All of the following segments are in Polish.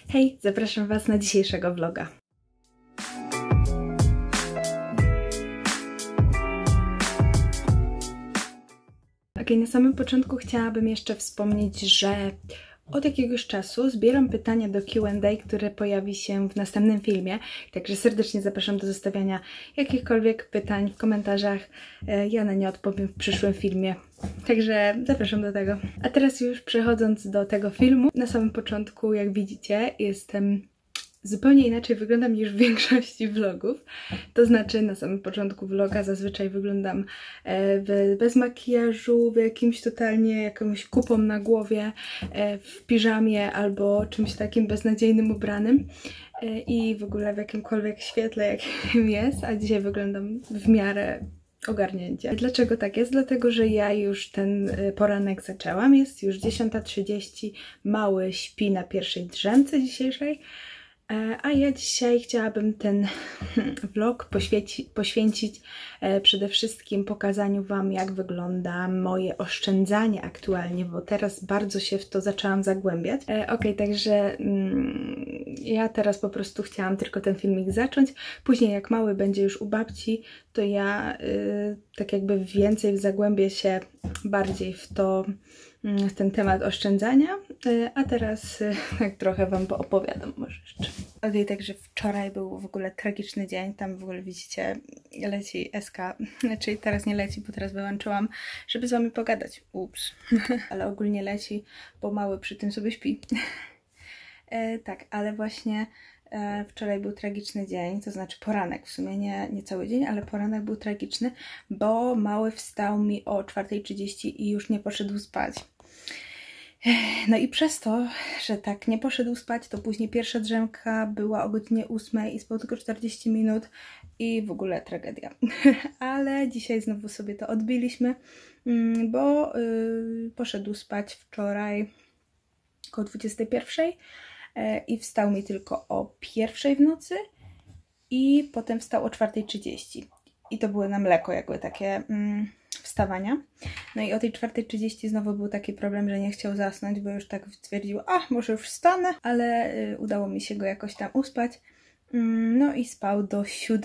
Hej, zapraszam Was na dzisiejszego vloga. Na samym początku chciałabym jeszcze wspomnieć, że od jakiegoś czasu zbieram pytania do Q&A, które pojawi się w następnym filmie, także serdecznie zapraszam do zostawiania jakichkolwiek pytań w komentarzach. Ja na nie odpowiem w przyszłym filmie, także zapraszam do tego. A teraz już przechodząc do tego filmu, na samym początku, jak widzicie, zupełnie inaczej wyglądam niż w większości vlogów. To znaczy na samym początku vloga zazwyczaj wyglądam bez makijażu, w jakimś totalnie jakąś kupą na głowie, w piżamie albo czymś takim beznadziejnym ubranym i w ogóle w jakimkolwiek świetle, jakim jest, a dzisiaj wyglądam w miarę ogarnięcie. Dlaczego tak jest? Dlatego, że ja już ten poranek zaczęłam. Jest już 10:30, mały śpi na pierwszej drzemce dzisiejszej. A ja dzisiaj chciałabym ten vlog poświęcić przede wszystkim pokazaniu Wam, jak wygląda moje oszczędzanie aktualnie, bo teraz bardzo się w to zaczęłam zagłębiać. Także ja teraz po prostu chciałam tylko ten filmik zacząć. Później jak mały będzie już u babci, to ja tak jakby więcej zagłębię się bardziej w ten temat oszczędzania, a teraz tak trochę Wam opowiadam może jeszcze. Także wczoraj był w ogóle tragiczny dzień, tam w ogóle widzicie leci SK, czyli teraz nie leci, bo teraz wyłączyłam, żeby z Wami pogadać, ups, ale ogólnie leci, bo mały przy tym sobie śpi. Tak, ale właśnie wczoraj był tragiczny dzień, to znaczy poranek, w sumie nie cały dzień, ale poranek był tragiczny, bo mały wstał mi o 4:30 i już nie poszedł spać. No i przez to, że tak nie poszedł spać, to później pierwsza drzemka była o godzinie 8 i spał tylko 40 minut i w ogóle tragedia. Ale dzisiaj znowu sobie to odbiliśmy, bo poszedł spać wczoraj około 21 i wstał mi tylko o 1 w nocy i potem wstał o 4:30 i to były na mleko jakby takie wstawania. No i o tej 4:30 znowu był taki problem, że nie chciał zasnąć, bo już tak stwierdził, może już wstanę, ale udało mi się go jakoś tam uspać. No i spał do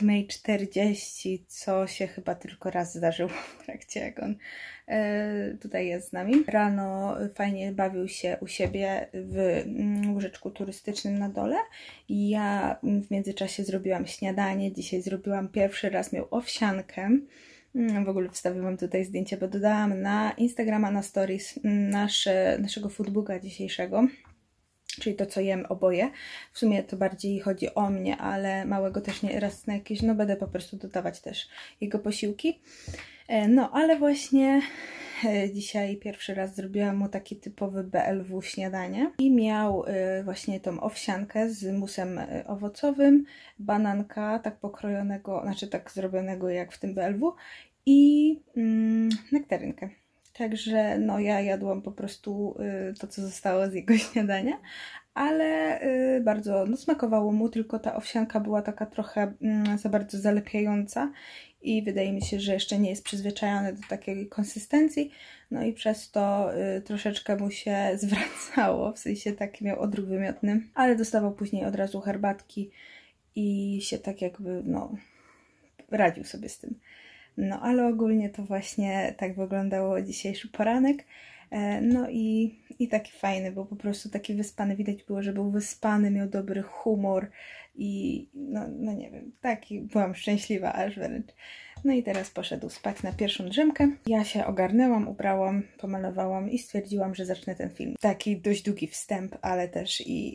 7:40, co się chyba tylko raz zdarzyło w trakcie, jak on tutaj jest z nami. Rano fajnie bawił się u siebie w łóżeczku turystycznym na dole. Ja w międzyczasie zrobiłam śniadanie. Dzisiaj zrobiłam pierwszy raz, miał owsiankę. W ogóle wstawię Wam tutaj zdjęcie, bo dodałam na Instagrama, na stories naszego foodbooka dzisiejszego. Czyli to, co jem oboje. W sumie to bardziej chodzi o mnie, ale małego też nie raz na jakieś, będę po prostu dodawać też jego posiłki. No, ale właśnie dzisiaj pierwszy raz zrobiłam mu taki typowy BLW śniadanie. I miał właśnie tą owsiankę z musem owocowym, bananka tak pokrojonego, znaczy tak zrobionego jak w tym BLW i nektarynkę. Także no ja jadłam po prostu to, co zostało z jego śniadania, ale bardzo smakowało mu, tylko ta owsianka była taka trochę za bardzo zalepiająca i wydaje mi się, że jeszcze nie jest przyzwyczajony do takiej konsystencji, no i przez to troszeczkę mu się zwracało, w sensie taki miał odruch wymiotny, ale dostawał później od razu herbatki i się tak jakby radził sobie z tym. No ale ogólnie to właśnie tak wyglądało dzisiejszy poranek. No i taki fajny, bo po prostu taki wyspany, widać było, że był wyspany, miał dobry humor i no nie wiem, byłam szczęśliwa aż wręcz. No i teraz poszedł spać na pierwszą drzemkę. Ja się ogarnęłam, ubrałam, pomalowałam i stwierdziłam, że zacznę ten film. Taki dość długi wstęp, ale też i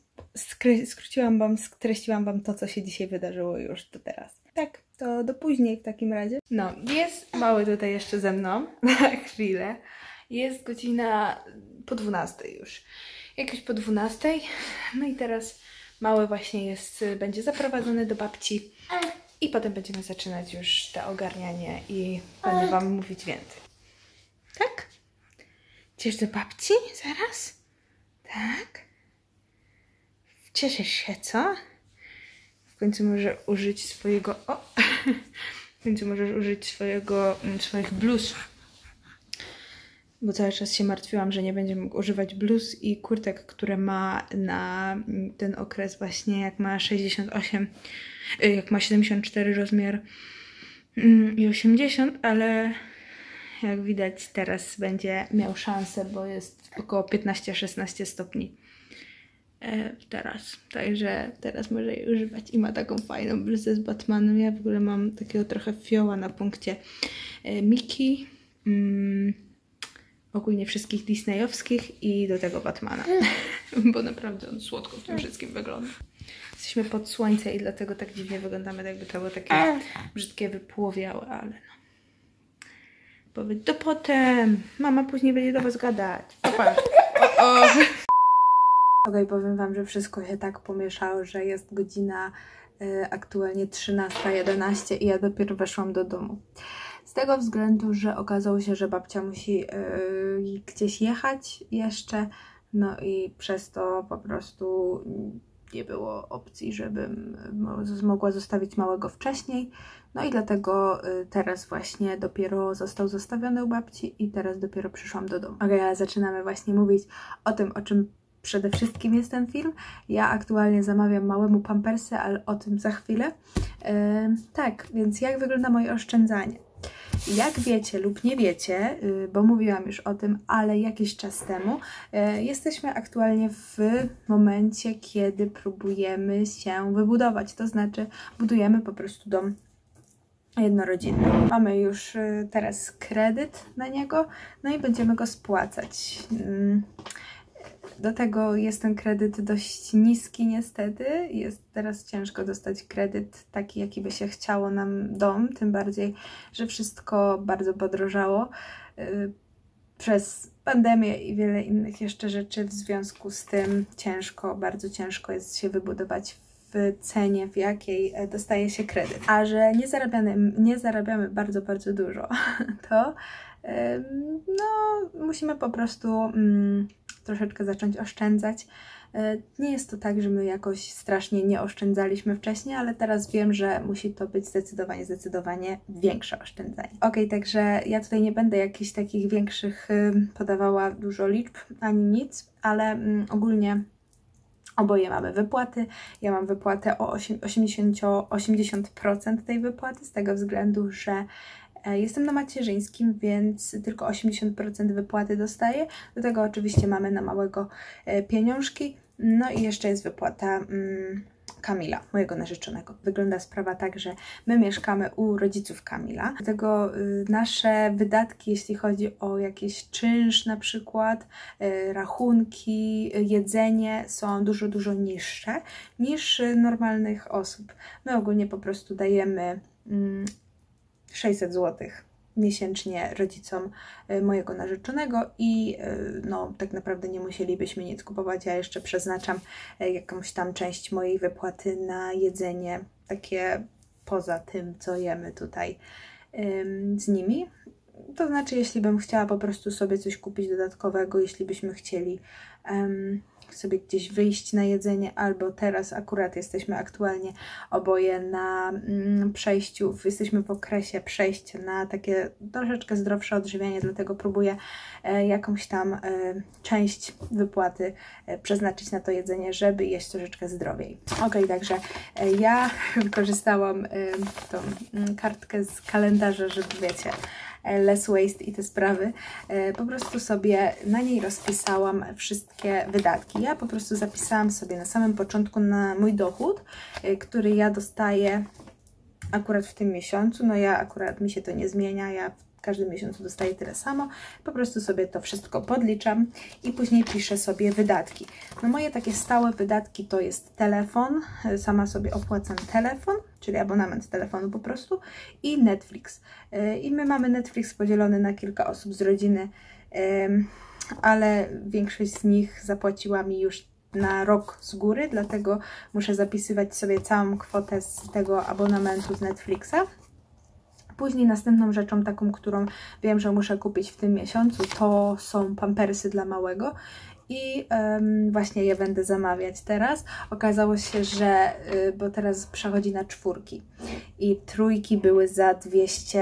streściłam Wam to, co się dzisiaj wydarzyło już do teraz. Tak, to do później w takim razie. No, jest mały tutaj jeszcze ze mną na chwilę. Jest godzina po 12 już. Jakoś po 12. No i teraz mały właśnie będzie zaprowadzony do babci. I potem będziemy zaczynać już to ogarnianie i będę Wam mówić więcej. Tak? Idziesz do babci zaraz? Tak? Cieszysz się, co? W końcu może użyć swojego... W końcu możesz użyć swoich bluz. bo cały czas się martwiłam, że nie będzie mógł używać bluz i kurtek, które ma na ten okres właśnie, jak ma 68, jak ma 74 rozmiar i 80, ale jak widać teraz będzie miał szansę, bo jest około 15-16 stopni teraz, także teraz może jej używać i ma taką fajną bluzę z Batmanem. Ja w ogóle mam takiego trochę fioła na punkcie Miki, ogólnie wszystkich disneyowskich i do tego Batmana, bo naprawdę on słodko w tym wszystkim wygląda. Jesteśmy pod słońce i dlatego tak dziwnie wyglądamy, jakby to było takie brzydkie wypłowiałe, ale no. Powiedz, to potem. Mama później będzie do was gadać. Popatrz. Okej, powiem wam, że wszystko się tak pomieszało, że jest godzina aktualnie 13:11 i ja dopiero weszłam do domu. Z tego względu, że okazało się, że babcia musi gdzieś jechać jeszcze, no i przez to po prostu nie było opcji, żebym mogła zostawić małego wcześniej. No i dlatego teraz właśnie dopiero został zostawiony u babci i teraz dopiero przyszłam do domu. Okej, ale zaczynamy właśnie mówić o tym, o czym przede wszystkim jest ten film. Ja aktualnie zamawiam małemu pampersy, ale o tym za chwilę. Tak, więc jak wygląda moje oszczędzanie? Jak wiecie lub nie wiecie, bo mówiłam już o tym, ale jakiś czas temu, jesteśmy aktualnie w momencie, kiedy próbujemy się wybudować, to znaczy budujemy po prostu dom jednorodzinny. Mamy już teraz kredyt na niego, no i będziemy go spłacać. Do tego jest ten kredyt dość niski niestety, jest teraz ciężko dostać kredyt taki, jaki by się chciało nam dom, tym bardziej, że wszystko bardzo podrożało przez pandemię i wiele innych jeszcze rzeczy. W związku z tym bardzo ciężko jest się wybudować w cenie, w jakiej dostaje się kredyt. A że nie zarabiamy bardzo, bardzo dużo, to no, musimy po prostu troszeczkę zacząć oszczędzać. Nie jest to tak, że my jakoś strasznie nie oszczędzaliśmy wcześniej, ale teraz wiem, że musi to być zdecydowanie większe oszczędzanie. Okej, także ja tutaj nie będę jakichś takich większych podawała dużo liczb ani nic, ale ogólnie oboje mamy wypłaty. Ja mam wypłatę o 80% tej wypłaty, z tego względu, że jestem na macierzyńskim, więc tylko 80% wypłaty dostaję. Do tego oczywiście mamy na małego pieniążki. No i jeszcze jest wypłata Kamila, mojego narzeczonego. Wygląda sprawa tak, że my mieszkamy u rodziców Kamila. Dlatego nasze wydatki, jeśli chodzi o jakiś czynsz na przykład, rachunki, jedzenie są dużo, dużo niższe niż normalnych osób. My ogólnie po prostu dajemy 600 zł miesięcznie rodzicom mojego narzeczonego i no tak naprawdę nie musielibyśmy nic kupować. Ja jeszcze przeznaczam jakąś tam część mojej wypłaty na jedzenie, takie poza tym, co jemy tutaj z nimi. To znaczy, jeśli bym chciała po prostu sobie coś kupić dodatkowego, jeśli byśmy chcieli sobie gdzieś wyjść na jedzenie, albo teraz akurat jesteśmy aktualnie oboje na przejściu, jesteśmy w okresie przejścia na takie troszeczkę zdrowsze odżywianie, dlatego próbuję jakąś tam część wypłaty przeznaczyć na to jedzenie, żeby jeść troszeczkę zdrowiej. Okej, także ja wykorzystałam tą kartkę z kalendarza, żeby wiecie, less waste i te sprawy. Po prostu sobie na niej rozpisałam wszystkie wydatki. Ja po prostu zapisałam sobie na samym początku na mój dochód, który ja dostaję akurat w tym miesiącu. No ja akurat mi się to nie zmienia, ja w każdym miesiącu dostaję tyle samo. Po prostu sobie to wszystko podliczam i później piszę sobie wydatki. No moje takie stałe wydatki to jest telefon, sama sobie opłacam telefon, czyli abonament telefonu po prostu, i Netflix. I my mamy Netflix podzielony na kilka osób z rodziny, ale większość z nich zapłaciła mi już na rok z góry, dlatego muszę zapisywać sobie całą kwotę z tego abonamentu z Netflixa. Później następną rzeczą taką, którą wiem, że muszę kupić w tym miesiącu, to są pampersy dla małego. I właśnie je będę zamawiać teraz. Okazało się, że, bo teraz przechodzi na 4 i 3 były za 200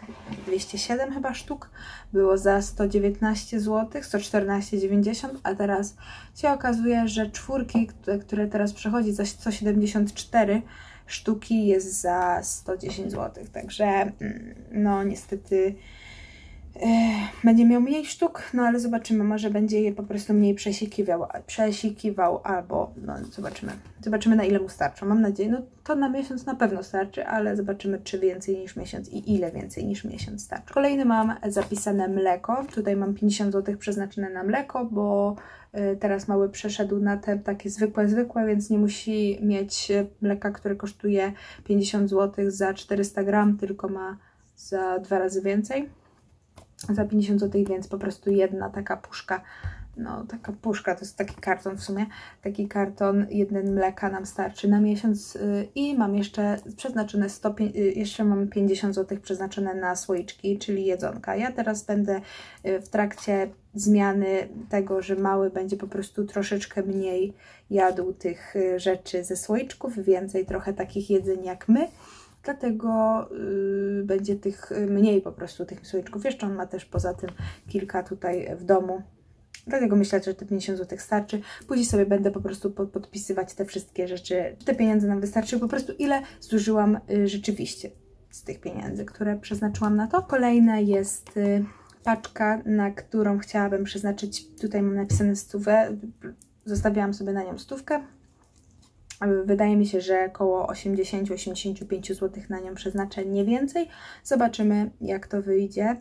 207 chyba sztuk, było za 119 zł, 114,90, a teraz się okazuje, że czwórki, które teraz przechodzi za 174 sztuki, jest za 110 zł, także no niestety będzie miał mniej sztuk, no ale zobaczymy, może będzie je po prostu mniej przesikiwał albo no zobaczymy na ile mu starczą, mam nadzieję, no to na miesiąc na pewno starczy, ale zobaczymy czy więcej niż miesiąc i ile więcej niż miesiąc starczy. Kolejny mam zapisane mleko, tutaj mam 50 zł przeznaczone na mleko, bo teraz mały przeszedł na te takie zwykłe, więc nie musi mieć mleka, które kosztuje 50 zł za 400 gram, tylko ma za 2 razy więcej. Za 50 zł, więc po prostu jedna taka puszka, no taka puszka, to jest taki karton w sumie, taki karton jeden mleka nam starczy na miesiąc i mam jeszcze przeznaczone jeszcze mam 50 zł przeznaczone na słoiczki, czyli jedzonka. Ja teraz będę w trakcie zmiany tego, że mały będzie po prostu troszeczkę mniej jadł tych rzeczy ze słoiczków, więcej trochę takich jedzeń jak my. Dlatego będzie tych mniej po prostu tych słoiczków. Jeszcze on ma też poza tym kilka tutaj w domu. Dlatego myślę, że te 50 zł starczy. Później sobie będę po prostu podpisywać te wszystkie rzeczy. Te pieniądze nam wystarczy. Po prostu ile zużyłam rzeczywiście z tych pieniędzy, które przeznaczyłam na to. Kolejna jest paczka, na którą chciałabym przeznaczyć. Tutaj mam napisane 100. Zostawiałam sobie na nią 100. Wydaje mi się, że około 80-85 zł na nią przeznaczę, nie więcej. Zobaczymy, jak to wyjdzie.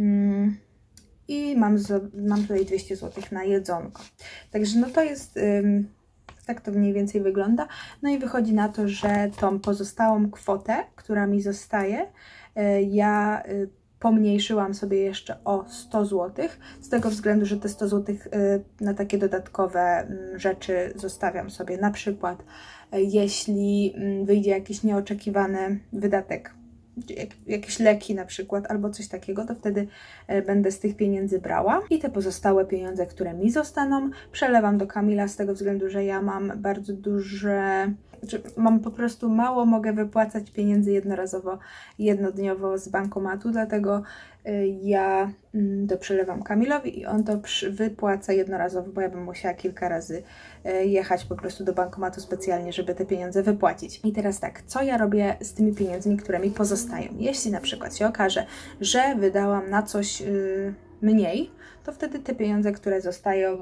I mam tutaj 200 zł na jedzonko. Także no to jest, tak to mniej więcej wygląda. No i wychodzi na to, że tą pozostałą kwotę, która mi zostaje, ja pomniejszyłam sobie jeszcze o 100 zł, z tego względu, że te 100 zł na takie dodatkowe rzeczy zostawiam sobie. Na przykład, jeśli wyjdzie jakiś nieoczekiwany wydatek, jakieś leki na przykład, albo coś takiego, to wtedy będę z tych pieniędzy brała. I te pozostałe pieniądze, które mi zostaną, przelewam do Kamila z tego względu, że ja mam bardzo duże... Mam po prostu mało, mogę wypłacać pieniędzy jednodniowo z bankomatu, dlatego ja to przelewam Kamilowi i on to wypłaca jednorazowo, bo ja bym musiała kilka razy jechać po prostu do bankomatu specjalnie, żeby te pieniądze wypłacić. I teraz tak, co ja robię z tymi pieniędzmi, które mi pozostają? Jeśli na przykład się okaże, że wydałam na coś mniej, to wtedy te pieniądze, które zostają,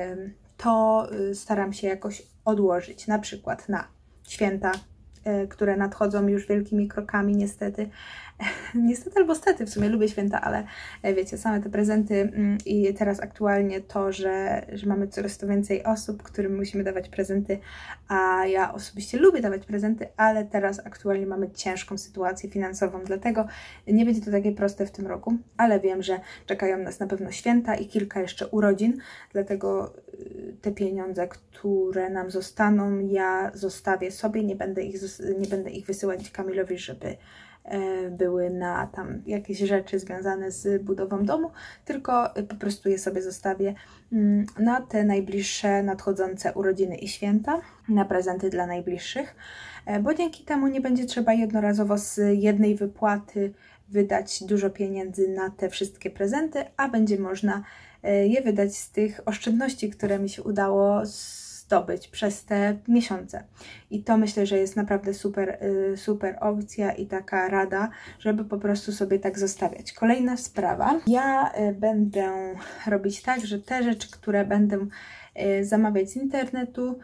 to staram się jakoś odłożyć, na przykład na święta, które nadchodzą już wielkimi krokami, niestety. Niestety albo stety, w sumie lubię święta, ale wiecie, same te prezenty i teraz aktualnie to, że mamy coraz to więcej osób, którym musimy dawać prezenty, a ja osobiście lubię dawać prezenty, ale teraz aktualnie mamy ciężką sytuację finansową, dlatego nie będzie to takie proste w tym roku, ale wiem, że czekają nas na pewno święta i kilka jeszcze urodzin, dlatego te pieniądze, które nam zostaną, ja zostawię sobie, nie będę ich wysyłać Kamilowi, żeby były na tam jakieś rzeczy związane z budową domu, tylko po prostu je sobie zostawię na te najbliższe nadchodzące urodziny i święta, na prezenty dla najbliższych, bo dzięki temu nie będzie trzeba jednorazowo z jednej wypłaty wydać dużo pieniędzy na te wszystkie prezenty, a będzie można je wydać z tych oszczędności, które mi się udało zdobyć przez te miesiące. I to myślę, że jest naprawdę super opcja i taka rada, żeby po prostu sobie tak zostawiać. Kolejna sprawa. Ja będę robić tak, że te rzeczy, które będę zamawiać z internetu,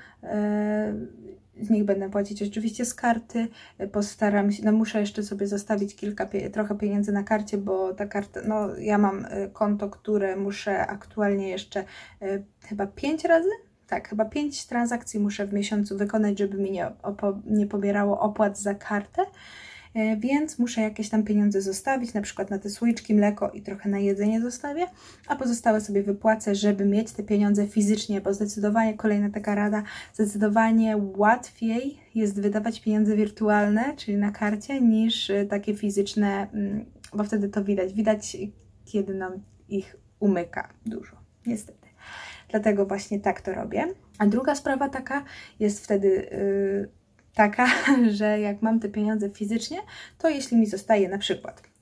z nich będę płacić oczywiście z karty, postaram się, no muszę jeszcze sobie zostawić trochę pieniędzy na karcie, bo ta karta, no ja mam konto, które muszę aktualnie jeszcze chyba 5 razy? Tak, chyba 5 transakcji muszę w miesiącu wykonać, żeby mi nie pobierało opłat za kartę, więc muszę jakieś tam pieniądze zostawić, na przykład na te słoiczki, mleko i trochę na jedzenie zostawię, a pozostałe sobie wypłacę, żeby mieć te pieniądze fizycznie, bo zdecydowanie, kolejna taka rada, zdecydowanie łatwiej jest wydawać pieniądze wirtualne, czyli na karcie, niż takie fizyczne, bo wtedy to widać, kiedy nam ich umyka dużo, niestety. Dlatego właśnie tak to robię. A druga sprawa taka jest wtedy taka, że jak mam te pieniądze fizycznie, to jeśli mi zostaje na przykład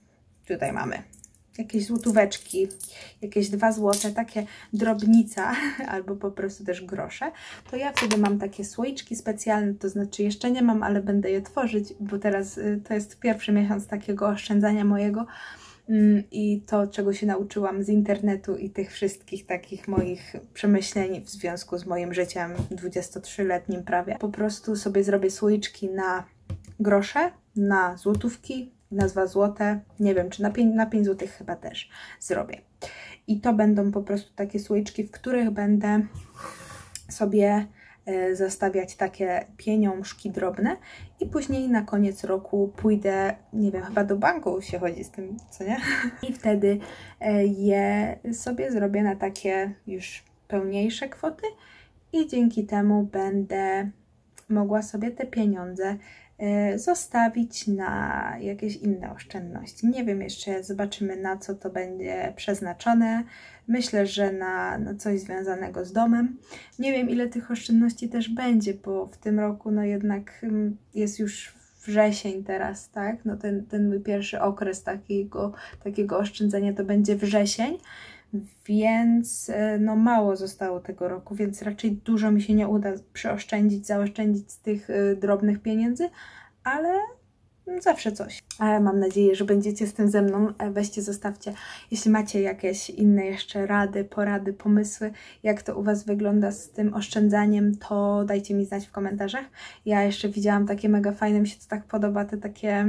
tutaj mamy jakieś złotóweczki, jakieś 2 złote, takie drobnica, albo po prostu też grosze, to ja wtedy mam takie słoiczki specjalne, to znaczy jeszcze nie mam, ale będę je tworzyć, bo teraz to jest pierwszy miesiąc takiego oszczędzania mojego i to, czego się nauczyłam z internetu i tych wszystkich takich moich przemyśleń w związku z moim życiem 23-letnim prawie. Po prostu sobie zrobię słoiczki na grosze, na złotówki, na 2 złote, nie wiem, czy na 5 złotych chyba też zrobię. I to będą po prostu takie słoiczki, w których będę sobie zostawiać takie pieniążki drobne i później na koniec roku pójdę, nie wiem, chyba do banku się chodzi z tym, co nie? I wtedy je sobie zrobię na takie już pełniejsze kwoty i dzięki temu będę mogła sobie te pieniądze zostawić na jakieś inne oszczędności. Nie wiem jeszcze, zobaczymy, na co to będzie przeznaczone. Myślę, że na coś związanego z domem. Nie wiem, ile tych oszczędności też będzie, bo w tym roku no jednak jest już wrzesień teraz, tak? No ten mój pierwszy okres takiego oszczędzania to będzie wrzesień, więc no mało zostało tego roku, więc raczej dużo mi się nie uda zaoszczędzić z tych drobnych pieniędzy, ale zawsze coś. Mam nadzieję, że będziecie z tym ze mną. Weźcie, zostawcie, jeśli macie jakieś inne jeszcze rady, porady, pomysły, jak to u Was wygląda z tym oszczędzaniem, to dajcie mi znać w komentarzach. Ja jeszcze widziałam takie mega fajne, mi się to tak podoba, te takie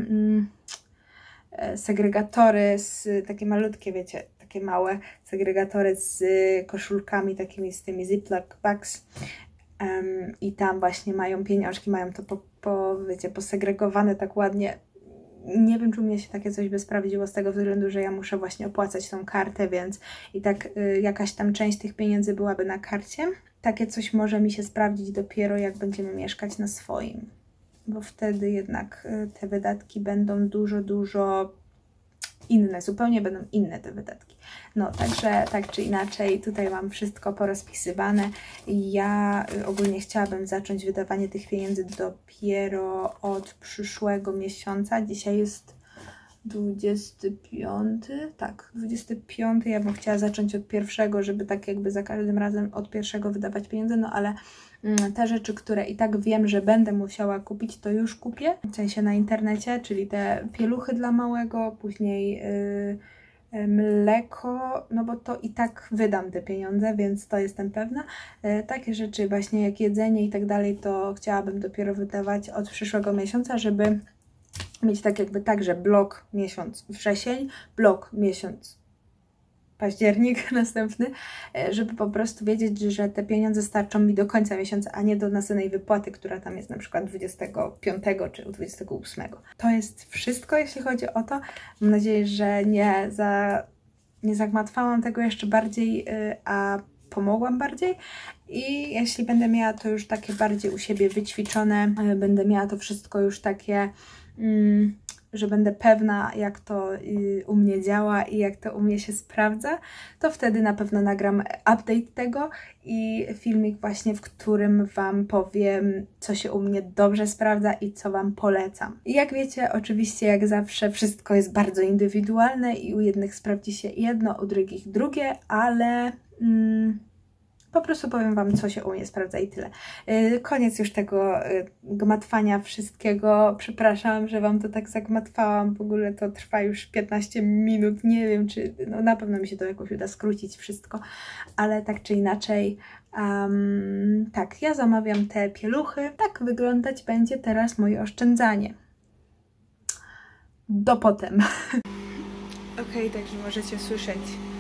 segregatory, takie malutkie, wiecie, takie małe segregatory z koszulkami takimi, z tymi Ziploc bags. I tam właśnie mają pieniążki, mają to wiecie, posegregowane tak ładnie. Nie wiem, czy u mnie się takie coś by sprawdziło z tego względu, że ja muszę właśnie opłacać tą kartę, więc i tak jakaś tam część tych pieniędzy byłaby na karcie. Takie coś może mi się sprawdzić dopiero jak będziemy mieszkać na swoim, bo wtedy jednak te wydatki będą dużo inne, zupełnie będą inne te wydatki. No, także tak czy inaczej, tutaj mam wszystko porozpisywane. Ja ogólnie chciałabym zacząć wydawanie tych pieniędzy dopiero od przyszłego miesiąca. Dzisiaj jest 25, tak, 25. Ja bym chciała zacząć od pierwszego, żeby tak jakby za każdym razem od pierwszego wydawać pieniądze, no ale te rzeczy, które i tak wiem, że będę musiała kupić, to już kupię, w sensie na internecie, czyli te pieluchy dla małego, później mleko, no bo to i tak wydam te pieniądze, więc to jestem pewna. Takie rzeczy właśnie jak jedzenie i tak dalej, to chciałabym dopiero wydawać od przyszłego miesiąca, żeby mieć tak jakby tak, że blok miesiąc wrzesień, blok miesiąc październik następny, żeby po prostu wiedzieć, że te pieniądze starczą mi do końca miesiąca, a nie do następnej wypłaty, która tam jest na przykład 25 czy 28. To jest wszystko, jeśli chodzi o to. Mam nadzieję, że nie zagmatwałam tego jeszcze bardziej, a pomogłam bardziej. I jeśli będę miała to już takie bardziej u siebie wyćwiczone, będę miała to wszystko już takie że będę pewna, jak to u mnie działa i jak to u mnie się sprawdza, to wtedy na pewno nagram update tego i filmik właśnie, w którym Wam powiem, co się u mnie dobrze sprawdza i co Wam polecam. I jak wiecie, oczywiście jak zawsze wszystko jest bardzo indywidualne i u jednych sprawdzi się jedno, u drugich drugie, ale po prostu powiem Wam, co się u mnie sprawdza i tyle. Koniec już tego gmatwania wszystkiego. Przepraszam, że Wam to tak zagmatwałam. W ogóle to trwa już 15 minut. Nie wiem, czy... No na pewno mi się to jakoś uda skrócić wszystko. Ale tak czy inaczej... tak, ja zamawiam te pieluchy. Tak wyglądać będzie teraz moje oszczędzanie. Do potem. Okej, także możecie słyszeć...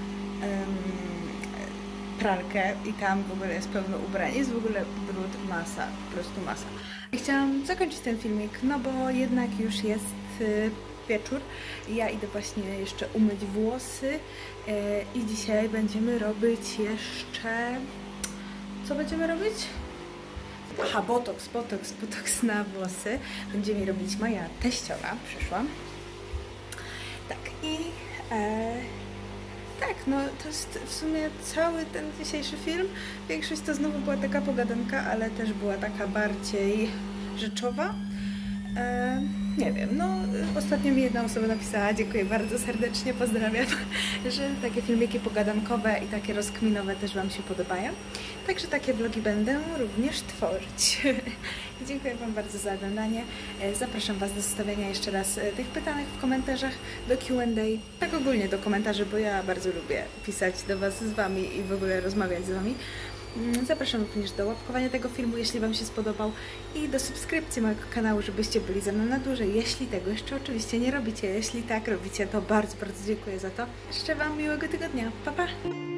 pralkę i tam w ogóle jest pełno ubrań, jest w ogóle brud, masa, po prostu masa. Chciałam zakończyć ten filmik, no bo jednak już jest wieczór. Ja idę właśnie jeszcze umyć włosy i dzisiaj będziemy robić jeszcze... Co będziemy robić? Aha, botoks na włosy. Będzie mi robić moja teściowa, przyszła. Tak i... tak, no to jest w sumie cały ten dzisiejszy film. Większość to znowu była taka pogadanka, ale też była taka bardziej rzeczowa. Nie wiem, no ostatnio mi jedna osoba napisała, dziękuję bardzo serdecznie, pozdrawiam, że takie filmiki pogadankowe i takie rozkminowe też Wam się podobają. Także takie vlogi będę również tworzyć. Dziękuję Wam bardzo za oglądanie. Zapraszam Was do zostawiania jeszcze raz tych pytanek w komentarzach, do Q&A, tak ogólnie do komentarzy, bo ja bardzo lubię pisać do Was z Wami i w ogóle rozmawiać z Wami. Zapraszam również do łapkowania tego filmu, jeśli Wam się spodobał, i do subskrypcji mojego kanału, żebyście byli ze mną na dłużej, jeśli tego jeszcze oczywiście nie robicie. Jeśli tak robicie, to bardzo, bardzo dziękuję za to. Życzę Wam miłego tygodnia. Pa, pa!